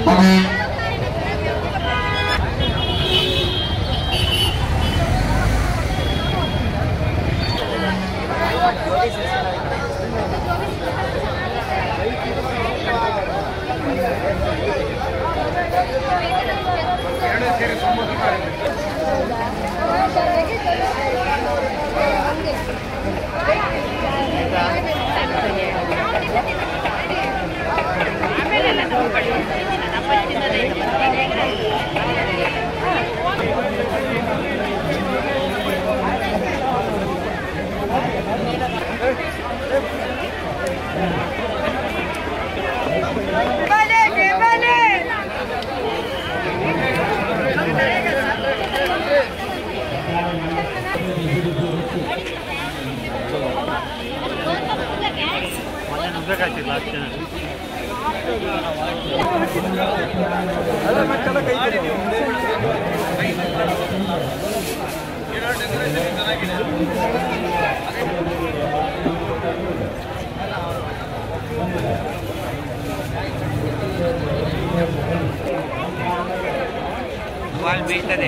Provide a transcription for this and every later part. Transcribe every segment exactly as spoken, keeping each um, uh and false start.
Wall ಬೀಳ್ತದೆ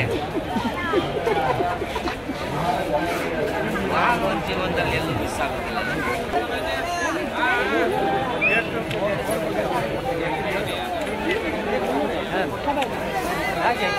ಒಂದು ಜೀವನದಲ್ಲಿ ಎಲ್ಲೂ ಮಿಸ್ ಆಗೋದಿಲ್ಲ. ಹಾಗೆ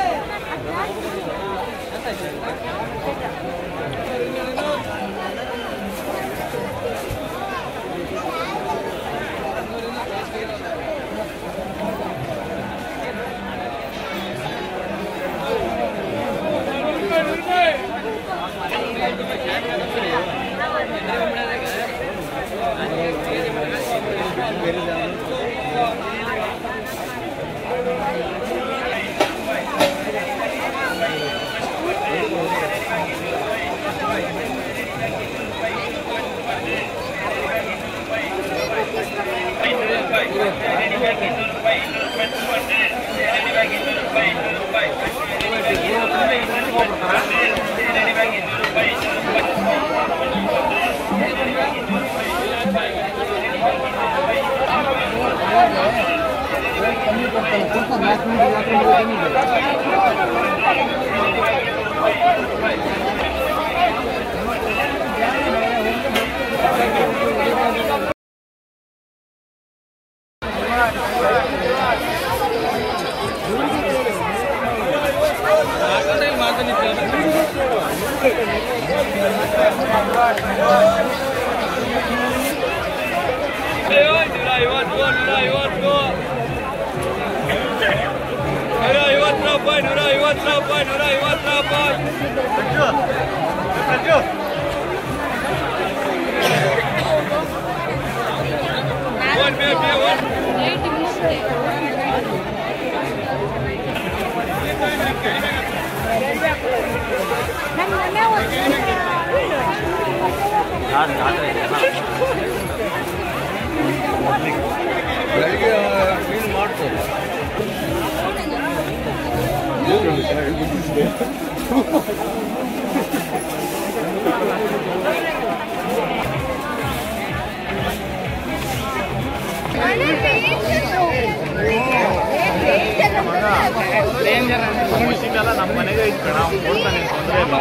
ನಮ್ಮ ಮನೆಗೆ ಇತ್ತು ನಾವು ಕೊಡ್ತಾನೆ ತೊಂದರೆ ಇಲ್ಲ.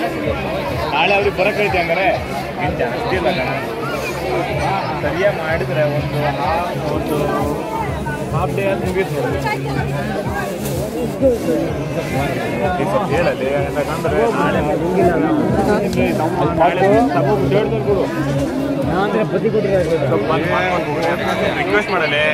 ನಾಳೆ ಅವ್ರಿಗೆ ಬರಕೈತೆ ಅಂದರೆ ಏನು ಜಾಸ್ತಿ ಇಲ್ಲ ಕಣ. ಸರಿಯಾಗಿ ಮಾಡಿದರೆ ಒಂದು ಒಂದು ಹಾಫ್ ಡೇ ಅದು ಮುಗೀತು ನೋಡಿ. ಹೇಳದೆ ಯಾಕಂದ್ರೆ ನಾಳೆ ನಾಳೆ ಹೇಳ್ತಾರೆ ಕೊಡು ರಿಕ್ವೆಸ್ಟ್ ಮಾಡಲೆ.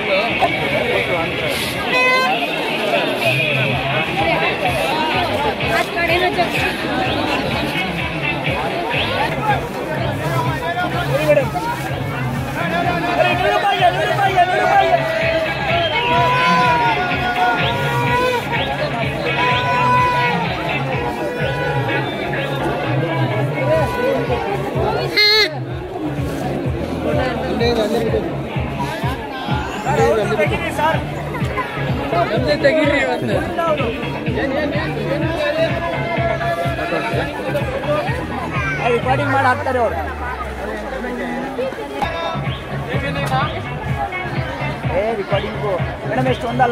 ತೆಗೀರಿ ಇವತ್ತು ರೆಕಾರ್ಡಿಂಗ್ ಮಾಡಿ ಹಾಕ್ತಾರೆ ಅವರು. ಏ ರಿಕಾರ್ಡಿಂಗು ಮೇಡಮ್ ಎಷ್ಟು ಒಂದಲ್ಲ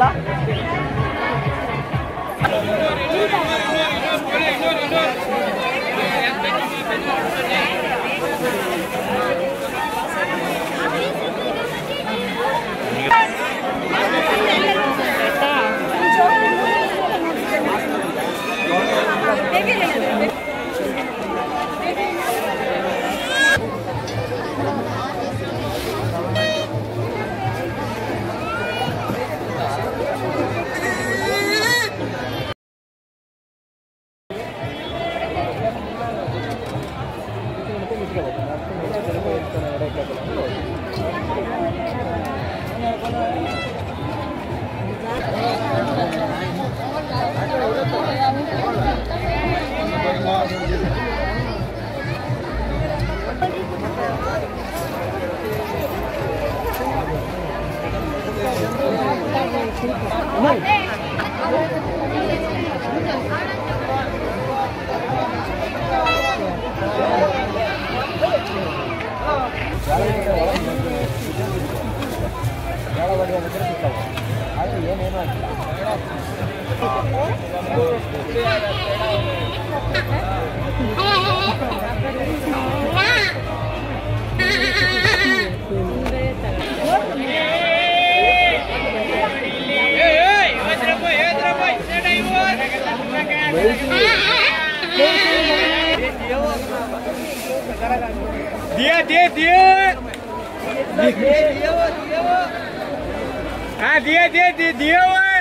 ಏನೇನು दिया दिया दिया हाँ दिया दिया दिया दिया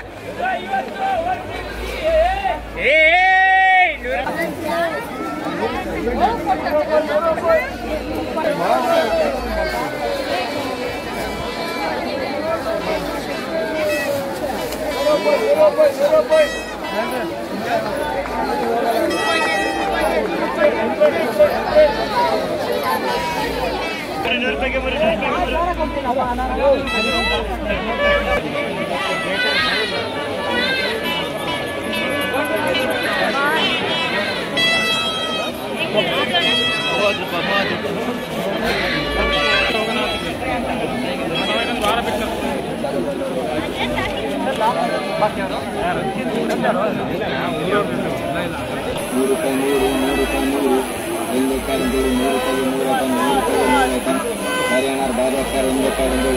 हरियाणा बारह रूपये मूर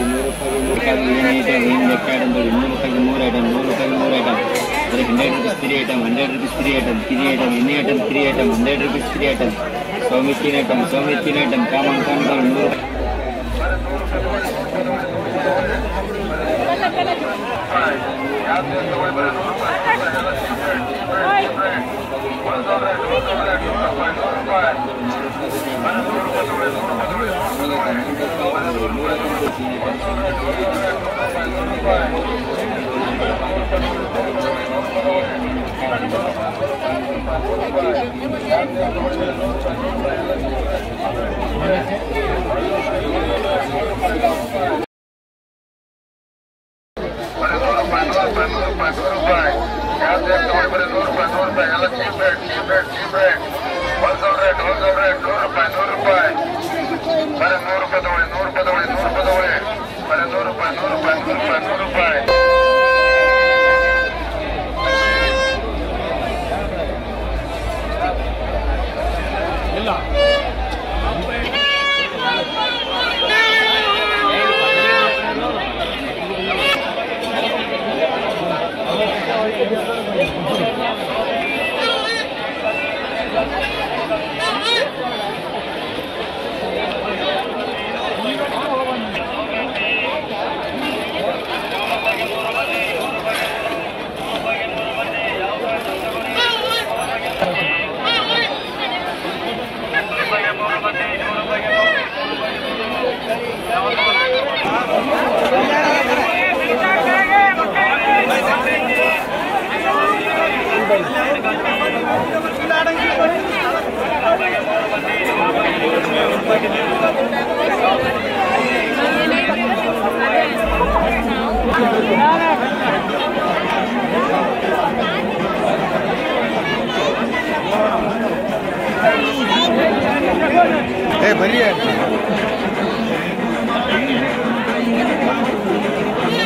रूपये मूर ऐटम नूर रूपये मूर item hundred rupees three item hundred rupees three item three item any item three item hundred rupees three item सौमी तीन ऐटम सौमी तीन ऐटम कामन कामन नूर ए बरी है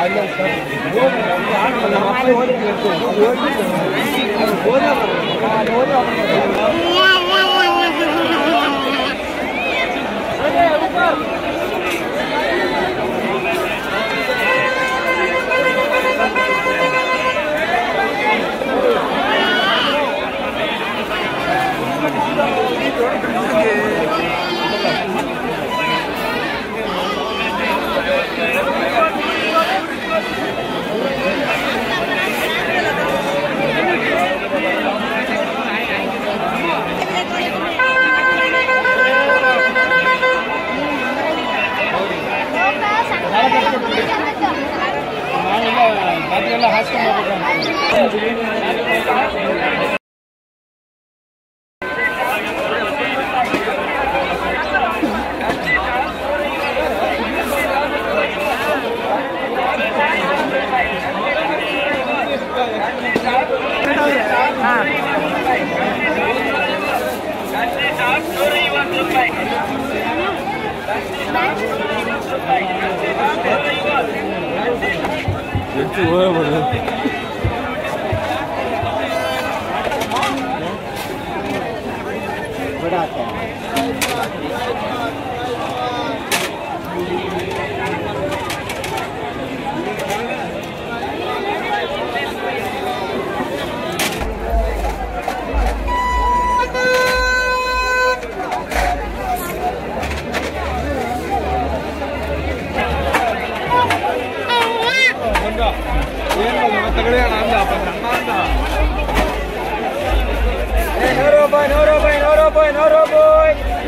ನಾನೆಲ್ಲ ಹಾಸ್ಕೊಂಡು ಹೆಚ್ಚು ಹೋಗ್ಬೋದು. No boy, no boy, no boy, no boy.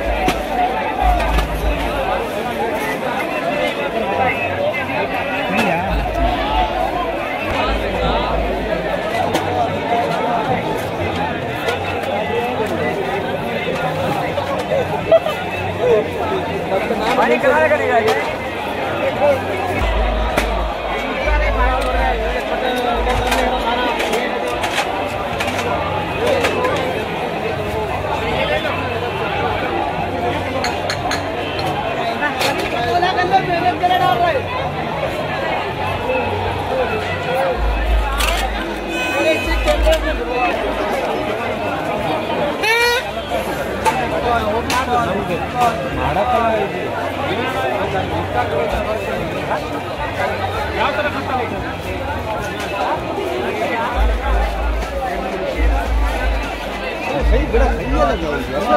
पानी किनारे करेगा ये सही बड़ा सही लगा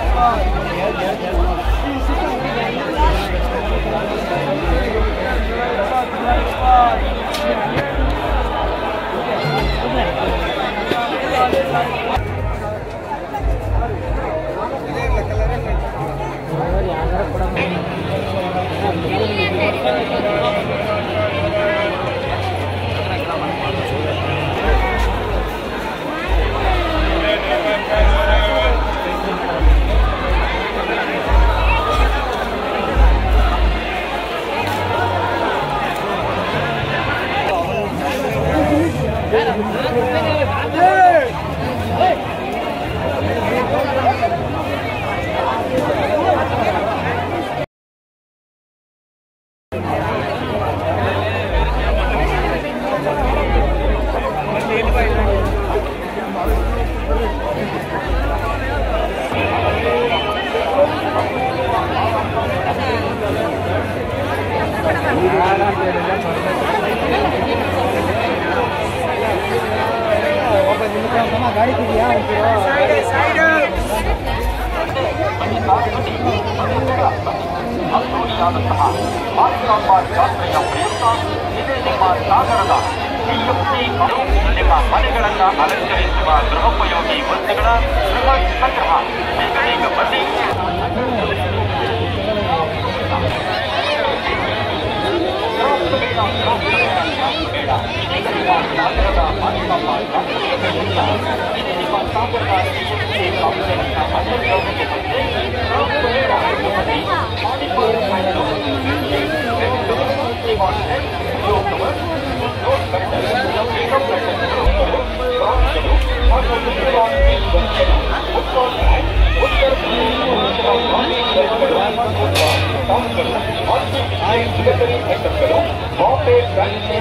गाड़ी साइड साइड ನಿಮ್ಮ ಮನೆಗಳನ್ನ ಅಲಂಕರಿಸುವ ಗೃಹೋಪಯೋಗಿ ವಸ್ತುಗಳ ಬೃಹತ್ ಸಂಗ್ರಹ ಈಗ ಬನ್ನಿ. ಬಾಂಬೆ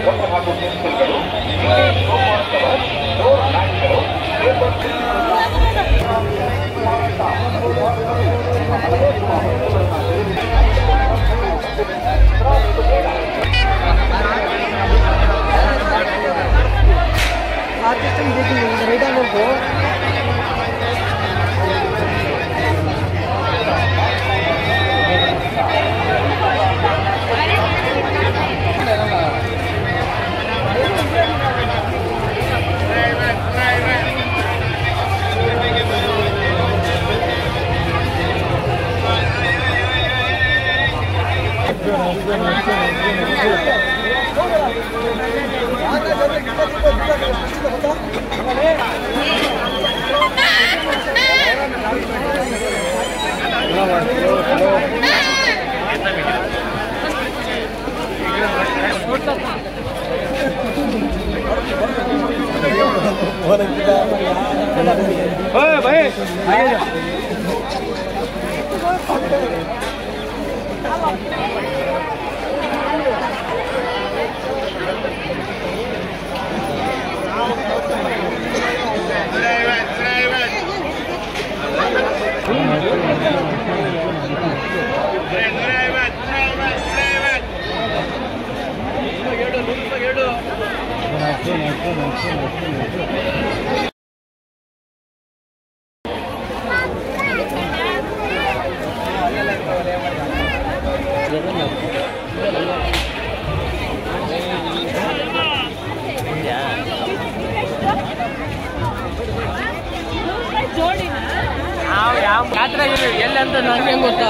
भाई ನಾವು ಯಾವ ಯಾತ್ರೆ ಎಲ್ಲಿ ಅಂತ ನನಗೆ ಹೆಂಗೆ ಗೊತ್ತಾ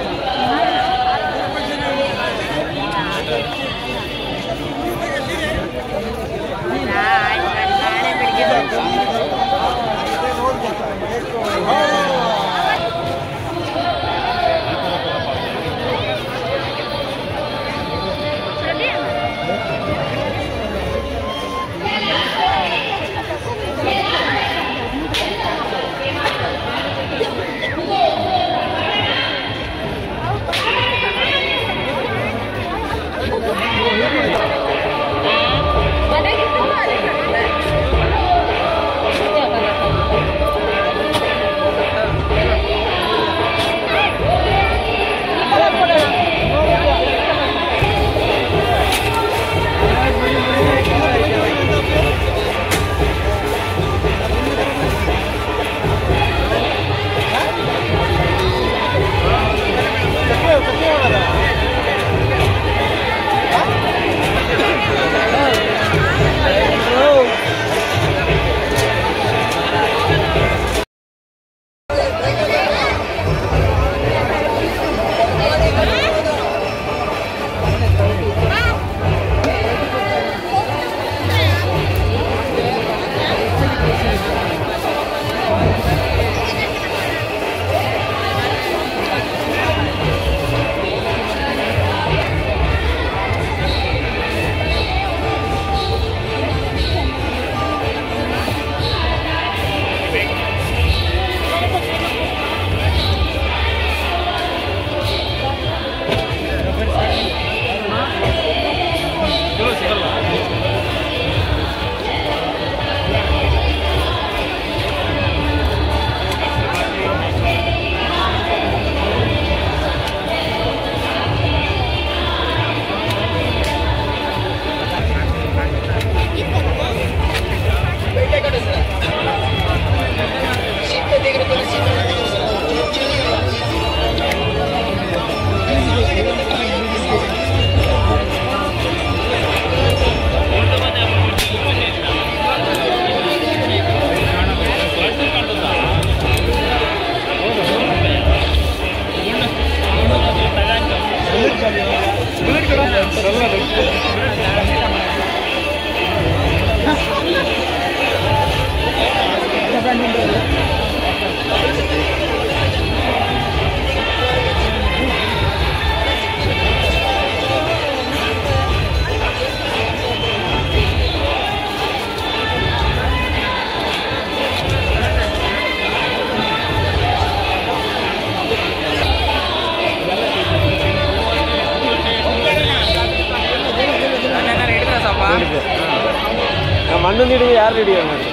ಮಣ್ಣು ಹಿಡಿದು ಯಾರು ಹಿಡಿಯೋ ಮಾಡಿ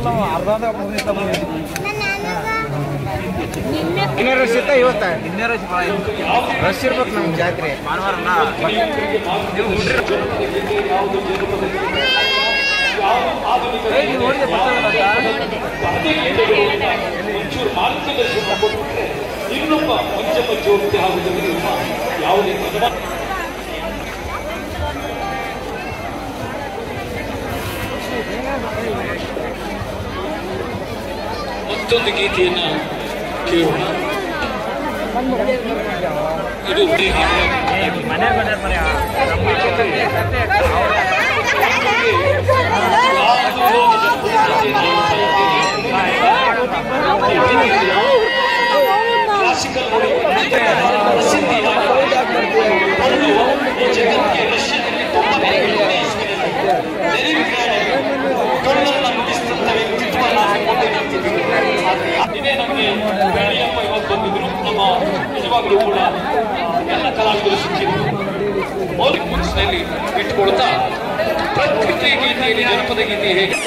ಇನ್ನೇ ರಶ್ ಇತ್ತ ಇವತ್ತ ಇನ್ನೇ ರಶ್ ರಶ್ ಇರ್ಬೇಕು ನಮ್ಗೆ ಜಾತ್ರೆ ಭಾನುವಾರನ ನೀವು ಇನ್ನೊಬ್ಬ ಪಂಚಮ ಜ್ಯೋತಿ ಆಗುವುದರಲ್ಲಿ ಯಾವುದೇ ಮತ್ತೊಂದು ಗೀತೆಯನ್ನ ಕೇಳೋಣ. ಇದು ಮನೆ ಮನೆ ಮನೆ ಕ್ಲಾಸಿಕಲ್ ಜಗತ್ತಿಗೆ ರಷ್ಯಾದಲ್ಲಿ ಕಣ್ಣನ್ನು ನುಡಿಸಿದಂತ ವ್ಯಕ್ತಿತ್ವವನ್ನು ಹಾಕಿಕೊಂಡು ನಿಂತಿದ್ದೀವಿ. ಇದೇ ನಮಗೆ ಬೆಳೆಯಪ್ಪ ಇವತ್ತು ಬಂದಿದ್ರು. ನಮ್ಮ ನಿಜವಾಗ್ಲೂ ಕೂಡ ಎಲ್ಲ ಕಲಾವಿದರು ಸಿಕ್ಕಿದ್ರು. ಮೌಲಿಕ ಮುನ್ಸಿನಲ್ಲಿ ಇಟ್ಟುಕೊಳ್ತಾ ಪ್ರಕೃತಿ ಗೀತೆಯಲ್ಲಿ ಜನಪದ ಗೀತೆ ಹೇಗೆ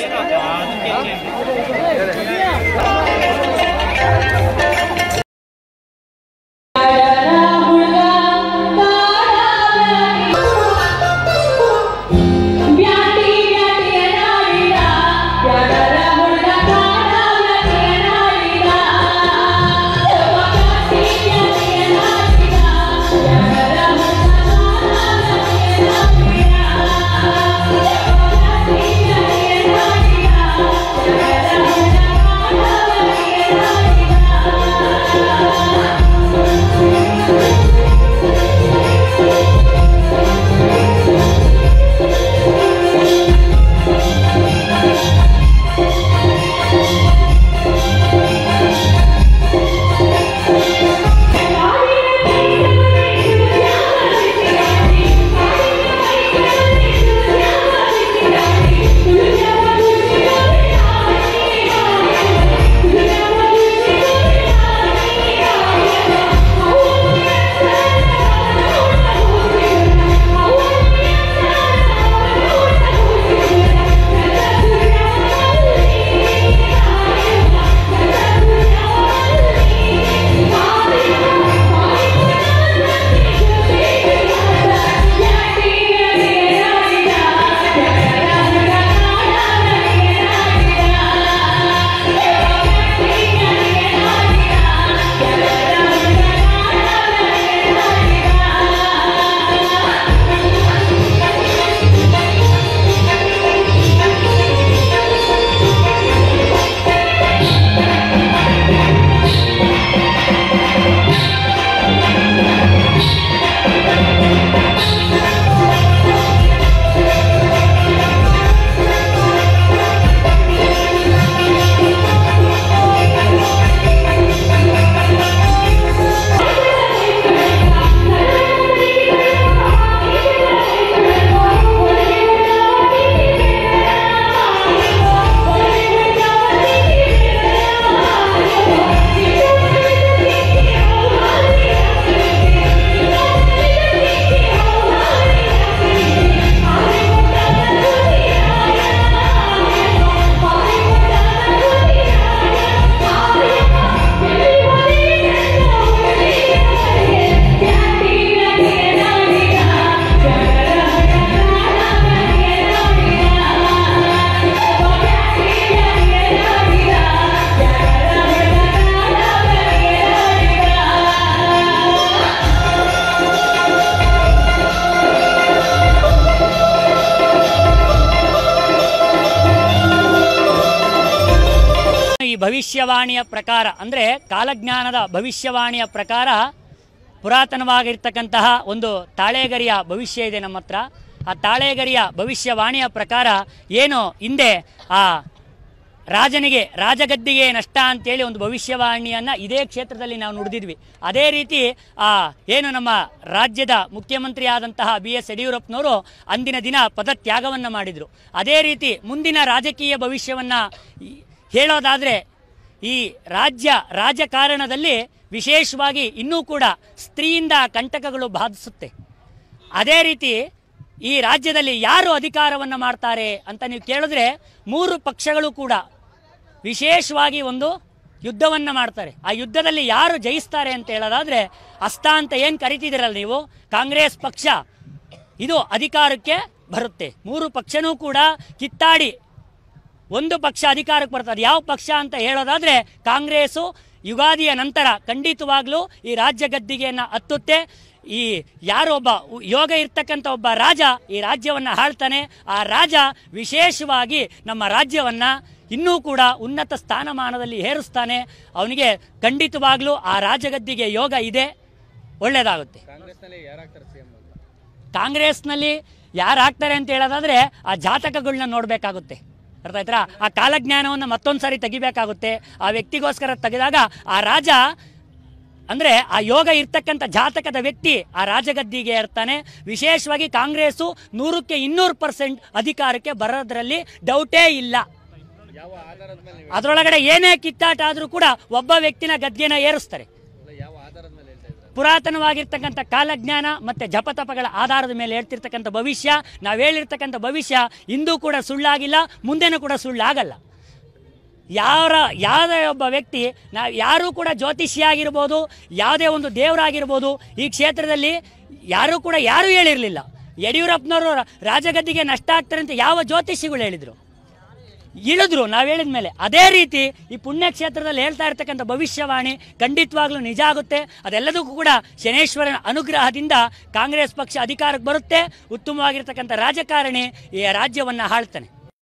ಭವಿಷ್ಯವಾಣಿಯ ಪ್ರಕಾರ ಅಂದರೆ ಕಾಲಜ್ಞಾನದ ಭವಿಷ್ಯವಾಣಿಯ ಪ್ರಕಾರ ಪುರಾತನವಾಗಿರ್ತಕ್ಕಂತಹ ಒಂದು ತಾಳೆಗರಿಯ ಭವಿಷ್ಯ ಇದೆ ನಮ್ಮ ಹತ್ರ. ಆ ತಾಳೆಗರಿಯ ಭವಿಷ್ಯವಾಣಿಯ ಪ್ರಕಾರ ಏನು ಹಿಂದೆ ಆ ರಾಜನಿಗೆ ರಾಜಗದ್ದಿಗೆ ನಷ್ಟ ಅಂತೇಳಿ ಒಂದು ಭವಿಷ್ಯವಾಣಿಯನ್ನು ಇದೇ ಕ್ಷೇತ್ರದಲ್ಲಿ ನಾವು ನುಡಿದಿದ್ವಿ. ಅದೇ ರೀತಿ ಆ ಏನು ನಮ್ಮ ರಾಜ್ಯದ ಮುಖ್ಯಮಂತ್ರಿ ಆದಂತಹ ಬಿ ಎಸ್ ಯಡಿಯೂರಪ್ಪನವರು ಅಂದಿನ ದಿನ ಪದತ್ಯಾಗವನ್ನು ಮಾಡಿದರು. ಅದೇ ರೀತಿ ಮುಂದಿನ ರಾಜಕೀಯ ಭವಿಷ್ಯವನ್ನು ಹೇಳೋದಾದರೆ ಈ ರಾಜ್ಯ ರಾಜಕಾರಣದಲ್ಲಿ ವಿಶೇಷವಾಗಿ ಇನ್ನೂ ಕೂಡ ಸ್ತ್ರೀಯಿಂದ ಕಂಟಕಗಳು ಬಾಧಿಸುತ್ತೆ. ಅದೇ ರೀತಿ ಈ ರಾಜ್ಯದಲ್ಲಿ ಯಾರು ಅಧಿಕಾರವನ್ನು ಮಾಡ್ತಾರೆ ಅಂತ ನೀವು ಕೇಳಿದ್ರೆ ಮೂರು ಪಕ್ಷಗಳು ಕೂಡ ವಿಶೇಷವಾಗಿ ಒಂದು ಯುದ್ಧವನ್ನು ಮಾಡ್ತಾರೆ. ಆ ಯುದ್ಧದಲ್ಲಿ ಯಾರು ಜಯಿಸ್ತಾರೆ ಅಂತ ಹೇಳೋದಾದರೆ ಅಸ್ತ ಅಂತ ಏನು ಕರಿತಿದ್ದೀರಲ್ಲ ನೀವು, ಕಾಂಗ್ರೆಸ್ ಪಕ್ಷ ಇದು ಅಧಿಕಾರಕ್ಕೆ ಬರುತ್ತೆ. ಮೂರು ಪಕ್ಷನೂ ಕೂಡ ಕಿತ್ತಾಡಿ ಒಂದು ಪಕ್ಷ ಅಧಿಕಾರಕ್ಕೆ ಬರ್ತದೆ. ಯಾವ ಪಕ್ಷ ಅಂತ ಹೇಳೋದಾದರೆ ಕಾಂಗ್ರೆಸ್ಸು ಯುಗಾದಿಯ ನಂತರ ಖಂಡಿತವಾಗ್ಲೂ ಈ ರಾಜ್ಯ ಗದ್ದಿಗೆಯನ್ನು ಹತ್ತುತ್ತೆ. ಈ ಯಾರೊಬ್ಬ ಯೋಗ ಇರ್ತಕ್ಕಂಥ ಒಬ್ಬ ರಾಜ ಈ ರಾಜ್ಯವನ್ನು ಆಳ್ತಾನೆ. ಆ ರಾಜ ವಿಶೇಷವಾಗಿ ನಮ್ಮ ರಾಜ್ಯವನ್ನು ಇನ್ನೂ ಕೂಡ ಉನ್ನತ ಸ್ಥಾನಮಾನದಲ್ಲಿ ಏರಿಸ್ತಾನೆ. ಅವನಿಗೆ ಖಂಡಿತವಾಗ್ಲೂ ಆ ರಾಜಗದ್ದಿಗೆ ಯೋಗ ಇದೆ, ಒಳ್ಳೆಯದಾಗುತ್ತೆ. ಕಾಂಗ್ರೆಸ್ನಲ್ಲಿ ಯಾರು ಆಗ್ತಾರೆ ಅಂತ ಹೇಳೋದಾದರೆ ಆ ಜಾತಕಗಳನ್ನ ನೋಡಬೇಕಾಗುತ್ತೆ. ಅರ್ಥ ಆಯ್ತಾ? ಆ ಕಾಲಜ್ಞಾನವನ್ನು ಮತ್ತೊಂದು ಸಾರಿ ತೆಗಿಬೇಕಾಗುತ್ತೆ. ಆ ವ್ಯಕ್ತಿಗೋಸ್ಕರ ತೆಗೆದಾಗ ಆ ರಾಜ ಅಂದರೆ ಆ ಯೋಗ ಇರ್ತಕ್ಕಂಥ ಜಾತಕದ ವ್ಯಕ್ತಿ ಆ ರಾಜಗದ್ದಿಗೆ ಇರ್ತಾನೆ. ವಿಶೇಷವಾಗಿ ಕಾಂಗ್ರೆಸ್ಸು ನೂರಕ್ಕೆ ಇನ್ನೂರು ಪರ್ಸೆಂಟ್ ಅಧಿಕಾರಕ್ಕೆ ಬರೋದ್ರಲ್ಲಿ ಡೌಟೇ ಇಲ್ಲ. ಅದರೊಳಗಡೆ ಏನೇ ಕಿತ್ತಾಟ ಆದರೂ ಕೂಡ ಒಬ್ಬ ವ್ಯಕ್ತಿನ ಗದ್ಗೆನ ಏರಿಸ್ತಾರೆ. ಪುರಾತನವಾಗಿರ್ತಕ್ಕಂಥ ಕಾಲಜ್ಞಾನ ಮತ್ತು ಜಪತಪಗಳ ಆಧಾರದ ಮೇಲೆ ಹೇಳ್ತಿರ್ತಕ್ಕಂಥ ಭವಿಷ್ಯ, ನಾವು ಹೇಳಿರ್ತಕ್ಕಂಥ ಭವಿಷ್ಯ ಇಂದೂ ಕೂಡ ಸುಳ್ಳಾಗಿಲ್ಲ, ಮುಂದೆನೂ ಕೂಡ ಸುಳ್ಳಾಗಲ್ಲ. ಯಾರ ಯಾವುದೇ ಒಬ್ಬ ವ್ಯಕ್ತಿ, ನಾವು ಯಾರೂ ಕೂಡ ಜ್ಯೋತಿಷಿ ಆಗಿರ್ಬೋದು, ಯಾವುದೇ ಒಂದು ದೇವರಾಗಿರ್ಬೋದು, ಈ ಕ್ಷೇತ್ರದಲ್ಲಿ ಯಾರೂ ಕೂಡ ಯಾರೂ ಹೇಳಿರಲಿಲ್ಲ. ಯಡಿಯೂರಪ್ಪನವರು ರಾಜಗದ್ದಿಗೆ ನಷ್ಟ ಆಗ್ತಾರೆ ಅಂತ ಯಾವ ಜ್ಯೋತಿಷಿಗಳು ಹೇಳಿದರು? ಇಳಿದ್ರು ನಾವು ಹೇಳಿದ ಮೇಲೆ. ಅದೇ ರೀತಿ ಈ ಪುಣ್ಯಕ್ಷೇತ್ರದಲ್ಲಿ ಹೇಳ್ತಾ ಇರ್ತಕ್ಕಂಥ ಭವಿಷ್ಯವಾಣಿ ಖಂಡಿತವಾಗ್ಲೂ ನಿಜ ಆಗುತ್ತೆ. ಅದೆಲ್ಲದಕ್ಕೂ ಕೂಡ ಶನೇಶ್ವರನ ಅನುಗ್ರಹದಿಂದ ಕಾಂಗ್ರೆಸ್ ಪಕ್ಷ ಅಧಿಕಾರಕ್ಕೆ ಬರುತ್ತೆ. ಉತ್ತಮವಾಗಿರ್ತಕ್ಕಂಥ ರಾಜಕಾರಣಿ ಈ ರಾಜ್ಯವನ್ನು ಆಳ್ತಾನೆ.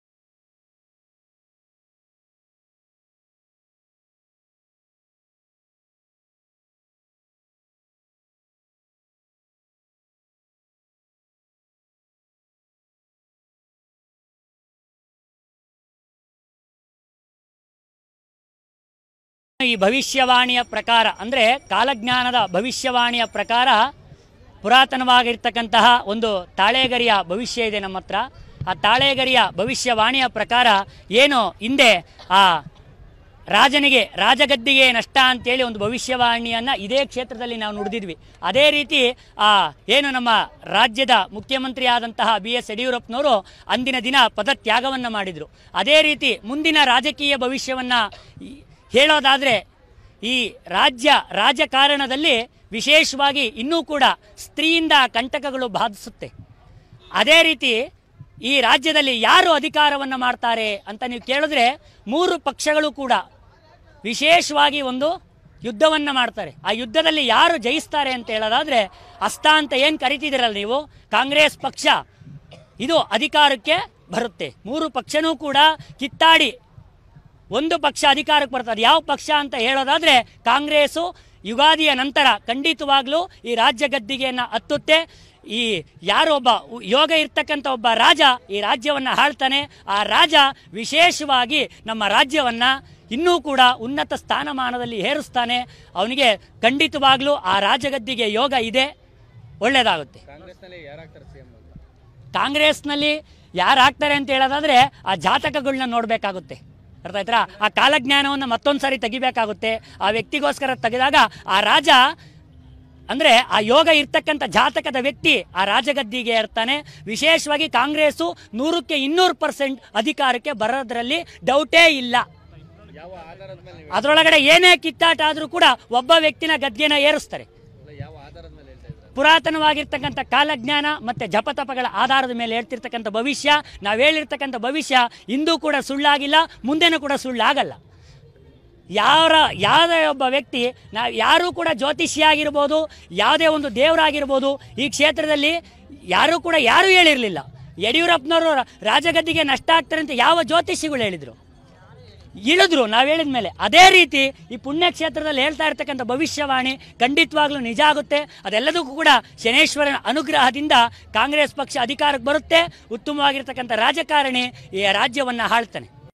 ಈ ಭವಿಷ್ಯವಾಣಿಯ ಪ್ರಕಾರ ಅಂದರೆ ಕಾಲಜ್ಞಾನದ ಭವಿಷ್ಯವಾಣಿಯ ಪ್ರಕಾರ ಪುರಾತನವಾಗಿರ್ತಕ್ಕಂತಹ ಒಂದು ತಾಳೆಗರಿಯ ಭವಿಷ್ಯ ಇದೆ ನಮ್ಮ ಹತ್ರ. ಆ ತಾಳೆಗರಿಯ ಭವಿಷ್ಯವಾಣಿಯ ಪ್ರಕಾರ ಏನು ಹಿಂದೆ ಆ ರಾಜನಿಗೆ ರಾಜಗದ್ದಿಗೆ ನಷ್ಟ ಅಂತೇಳಿ ಒಂದು ಭವಿಷ್ಯವಾಣಿಯನ್ನು ಇದೇ ಕ್ಷೇತ್ರದಲ್ಲಿ ನಾವು ನುಡಿದಿದ್ವಿ. ಅದೇ ರೀತಿ ಆ ಏನು ನಮ್ಮ ರಾಜ್ಯದ ಮುಖ್ಯಮಂತ್ರಿ ಆದಂತಹ ಬಿ ಎಸ್ ಯಡಿಯೂರಪ್ಪನವರು ಅಂದಿನ ದಿನ ಪದತ್ಯಾಗವನ್ನು ಮಾಡಿದರು. ಅದೇ ರೀತಿ ಮುಂದಿನ ರಾಜಕೀಯ ಭವಿಷ್ಯವನ್ನು ಹೇಳೋದಾದರೆ ಈ ರಾಜ್ಯ ರಾಜಕಾರಣದಲ್ಲಿ ವಿಶೇಷವಾಗಿ ಇನ್ನೂ ಕೂಡ ಸ್ತ್ರೀಯಿಂದ ಕಂಟಕಗಳು ಬಾಧಿಸುತ್ತೆ. ಅದೇ ರೀತಿ ಈ ರಾಜ್ಯದಲ್ಲಿ ಯಾರು ಅಧಿಕಾರವನ್ನು ಮಾಡ್ತಾರೆ ಅಂತ ನೀವು ಕೇಳಿದ್ರೆ ಮೂರು ಪಕ್ಷಗಳು ಕೂಡ ವಿಶೇಷವಾಗಿ ಒಂದು ಯುದ್ಧವನ್ನು ಮಾಡ್ತಾರೆ. ಆ ಯುದ್ಧದಲ್ಲಿ ಯಾರು ಜಯಿಸ್ತಾರೆ ಅಂತ ಹೇಳೋದಾದರೆ ಅಸ್ತ ಅಂತ ಏನು ಕರಿತಿದ್ದೀರಲ್ಲ ನೀವು, ಕಾಂಗ್ರೆಸ್ ಪಕ್ಷ ಇದು ಅಧಿಕಾರಕ್ಕೆ ಬರುತ್ತೆ. ಮೂರು ಪಕ್ಷನೂ ಕೂಡ ಕಿತ್ತಾಡಿ ಒಂದು ಪಕ್ಷ ಅಧಿಕಾರಕ್ಕೆ ಬರ್ತದೆ. ಯಾವ ಪಕ್ಷ ಅಂತ ಹೇಳೋದಾದರೆ ಕಾಂಗ್ರೆಸ್ಸು ಯುಗಾದಿಯ ನಂತರ ಖಂಡಿತವಾಗ್ಲೂ ಈ ರಾಜ್ಯ ಗದ್ದಿಗೆಯನ್ನು ಹತ್ತುತ್ತೆ. ಈ ಯಾರೊಬ್ಬ ಯೋಗ ಇರ್ತಕ್ಕಂಥ ಒಬ್ಬ ರಾಜ ಈ ರಾಜ್ಯವನ್ನು ಆಳ್ತಾನೆ. ಆ ರಾಜ ವಿಶೇಷವಾಗಿ ನಮ್ಮ ರಾಜ್ಯವನ್ನು ಇನ್ನೂ ಕೂಡ ಉನ್ನತ ಸ್ಥಾನಮಾನದಲ್ಲಿ ಏರಿಸ್ತಾನೆ. ಅವನಿಗೆ ಖಂಡಿತವಾಗ್ಲೂ ಆ ರಾಜಗದ್ದಿಗೆ ಯೋಗ ಇದೆ, ಒಳ್ಳೆಯದಾಗುತ್ತೆ. ಕಾಂಗ್ರೆಸ್ನಲ್ಲಿ ಯಾರು ಆಗ್ತಾರೆ ಅಂತ ಹೇಳೋದಾದರೆ ಆ ಜಾತಕಗಳನ್ನ ನೋಡಬೇಕಾಗುತ್ತೆ. ಅರ್ಥ ಆಯ್ತಾ? ಆ ಕಾಲಜ್ಞಾನವನ್ನು ಮತ್ತೊಂದು ಸಾರಿ ತೆಗಿಬೇಕಾಗುತ್ತೆ. ಆ ವ್ಯಕ್ತಿಗೋಸ್ಕರ ತೆಗೆದಾಗ ಆ ರಾಜ ಅಂದರೆ ಆ ಯೋಗ ಇರ್ತಕ್ಕಂಥ ಜಾತಕದ ವ್ಯಕ್ತಿ ಆ ರಾಜಗದ್ದಿಗೆ ಇರ್ತಾನೆ. ವಿಶೇಷವಾಗಿ ಕಾಂಗ್ರೆಸ್ಸು ನೂರಕ್ಕೆ ಇನ್ನೂರು ಪರ್ಸೆಂಟ್ ಅಧಿಕಾರಕ್ಕೆ ಬರೋದ್ರಲ್ಲಿ ಡೌಟೇ ಇಲ್ಲ. ಅದರೊಳಗಡೆ ಏನೇ ಕಿತ್ತಾಟ ಆದರೂ ಕೂಡ ಒಬ್ಬ ವ್ಯಕ್ತಿನ ಗದ್ಗೆನ ಏರಿಸ್ತಾರೆ. ಪುರಾತನವಾಗಿರ್ತಕ್ಕಂಥ ಕಾಲಜ್ಞಾನ ಮತ್ತು ಜಪತಪಗಳ ಆಧಾರದ ಮೇಲೆ ಹೇಳ್ತಿರ್ತಕ್ಕಂಥ ಭವಿಷ್ಯ, ನಾವು ಹೇಳಿರ್ತಕ್ಕಂಥ ಭವಿಷ್ಯ ಇಂದೂ ಕೂಡ ಸುಳ್ಳಾಗಿಲ್ಲ, ಮುಂದೆನೂ ಕೂಡ ಸುಳ್ಳಾಗಲ್ಲ. ಯಾರ ಯಾವುದೇ ಒಬ್ಬ ವ್ಯಕ್ತಿ, ನಾವು ಯಾರೂ ಕೂಡ ಜ್ಯೋತಿಷಿ ಆಗಿರ್ಬೋದು, ಯಾವುದೇ ಒಂದು ದೇವರಾಗಿರ್ಬೋದು, ಈ ಕ್ಷೇತ್ರದಲ್ಲಿ ಯಾರೂ ಕೂಡ ಯಾರೂ ಹೇಳಿರಲಿಲ್ಲ. ಯಡಿಯೂರಪ್ಪನವರು ರಾಜಗದ್ದಿಗೆ ನಷ್ಟ ಆಗ್ತಾರೆ ಅಂತ ಯಾವ ಜ್ಯೋತಿಷಿಗಳು ಹೇಳಿದರು? ಇಳಿದ್ರು ನಾವು ಹೇಳಿದ ಮೇಲೆ. ಅದೇ ರೀತಿ ಈ ಪುಣ್ಯಕ್ಷೇತ್ರದಲ್ಲಿ ಹೇಳ್ತಾ ಇರ್ತಕ್ಕಂಥ ಭವಿಷ್ಯವಾಣಿ ಖಂಡಿತವಾಗ್ಲೂ ನಿಜ ಆಗುತ್ತೆ. ಅದೆಲ್ಲದಕ್ಕೂ ಕೂಡ ಶನೇಶ್ವರನ ಅನುಗ್ರಹದಿಂದ ಕಾಂಗ್ರೆಸ್ ಪಕ್ಷ ಅಧಿಕಾರಕ್ಕೆ ಬರುತ್ತೆ. ಉತ್ತಮವಾಗಿರ್ತಕ್ಕಂಥ ರಾಜಕಾರಣಿ ಈ ರಾಜ್ಯವನ್ನು ಆಳ್ತಾನೆ.